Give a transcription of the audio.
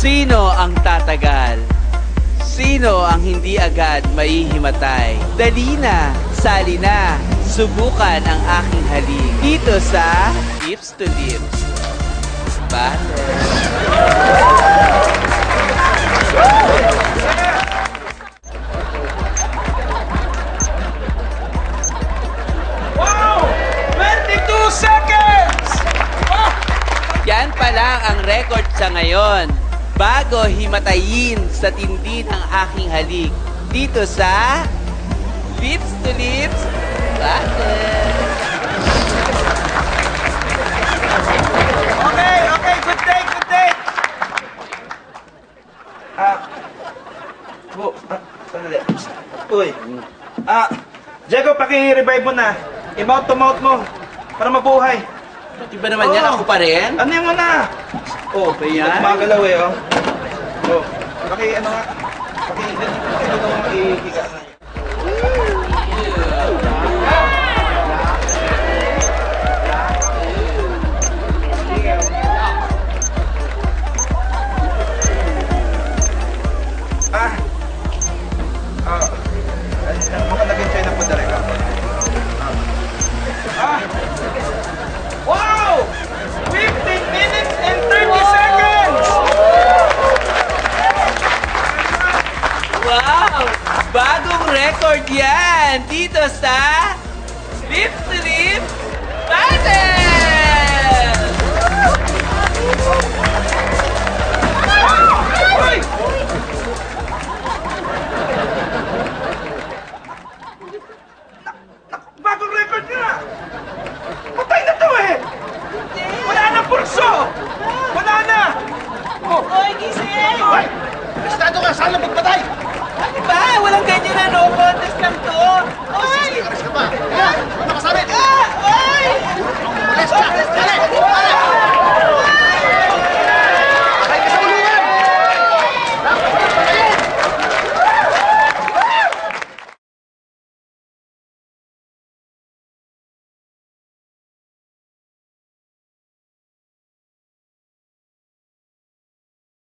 Sino ang tatagal? Sino ang hindi agad maihimatay? Dali na, sali na, subukan ang aking halik. Dito sa Lips to Lips Battle. Wow! 22 seconds! Oh! Yan pa lang ang record sa ngayon. Bago himatayin sa tindi ng aking halik. Dito sa Lips to Lips Battle. Okay, okay, good take, good take. Sandali. Uy. Diego, paki-revive mo na. I-mouth to mouth mo para mabuhay. Di ba naman yan? Oo. Ako pa rin? Ano yung na? Oh, ba yan? Magalaw eh, oh. Oh, ano nga? I-higa na. Mukhang nag-enjoy na po talaga. Wow! 15 minutes and 30 seconds! Wow! Bagong record yan! Dito sa